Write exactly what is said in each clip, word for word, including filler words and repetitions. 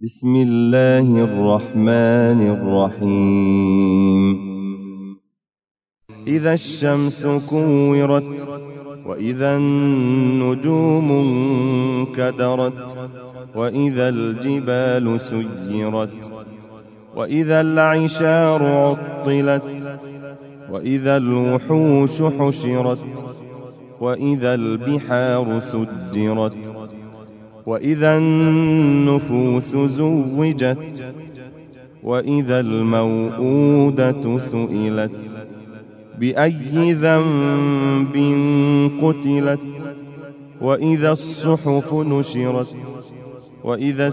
بسم الله الرحمن الرحيم إذا الشمس كورت وإذا النجوم انكدرت وإذا الجبال سيرت وإذا العشار عطلت وإذا الوحوش حشرت وإذا البحار سجرت وإذا النفوس زوجت وإذا الموءودة سئلت بأي ذنب قتلت وإذا الصحف نشرت وإذا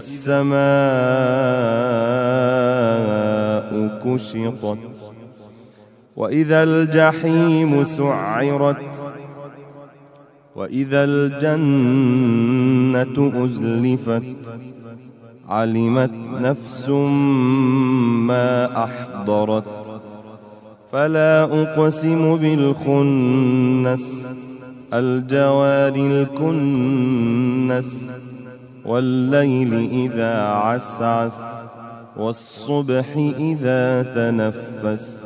السماء كشطت وإذا الجحيم سعرت وإذا الجنة أزلفت علمت نفس ما أحضرت فلا أقسم بالخنس الجوار الكنس والليل إذا عسعس والصبح إذا تنفس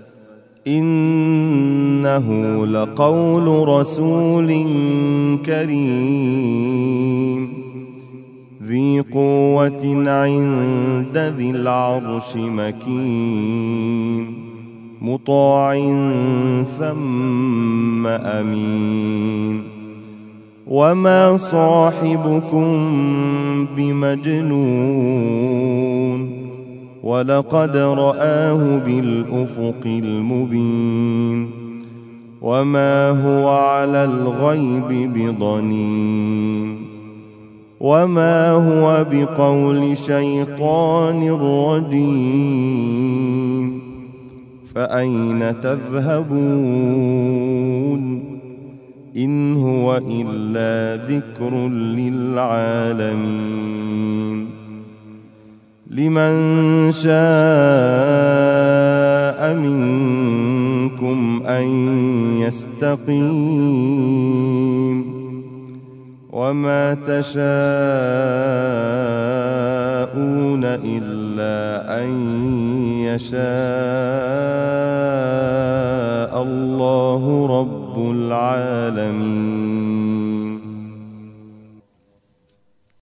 إنه لقول رسول كريم ذي قوة عند ذي العرش مكين مطاع ثم أمين وما صاحبكم بمجنون ولقد رآه بالأفق المبين وما هو على الغيب بضنين وما هو بقول شيطان رجيم فأين تذهبون إن هو إلا ذكر للعالمين لمن شاء منكم أن يستقيم وما تشاءون إلا أن يشاء الله رب العالمين.